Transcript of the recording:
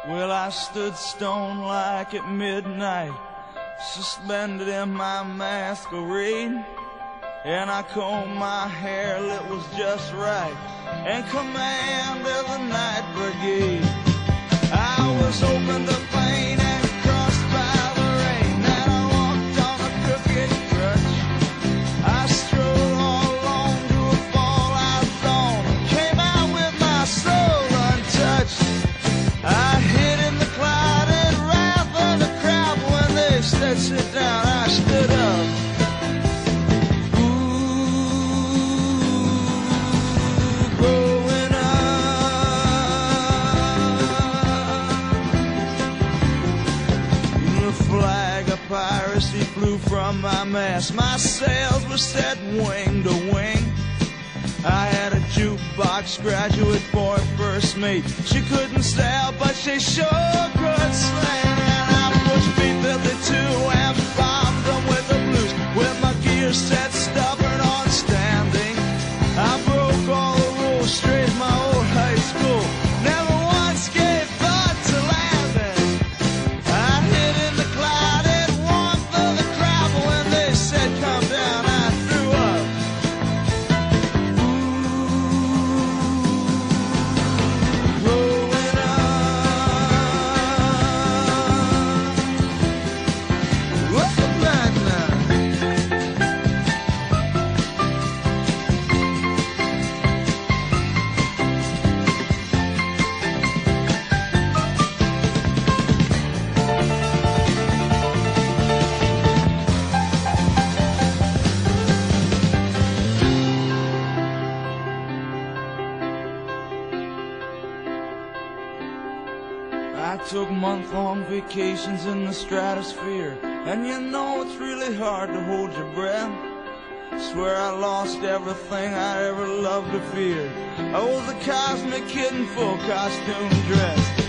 Well, I stood stone-like at midnight, suspended in my masquerade, and I combed my hair, it was just right, and commanded the night brigade. I was open to pain and crossed by the rain, and I walked on a crooked crutch. I strode all alone to a fallout dawn, came out with my soul untouched. I hid in the cloud and wrath of the crowd. When they said sit down, I stood up. Piracy flew from my mast. My sails were set wing to wing. I had a jukebox graduate for a first mate. She couldn't sail, but she sure could sing. And I pushed B-52 and bombed them with the blues, with my gear set stubborn on standing. I broke all the rules, straight my old high school. Never once gave thought to landing. I hid in the cloud and warmth of the crowd, but when they said come down, I threw up. Rolling up. What's the plan now? I took month-long vacations in the stratosphere, and you know it's really hard to hold your breath. Swear I lost everything I ever loved or feared. I was a cosmic kid in full costume dress.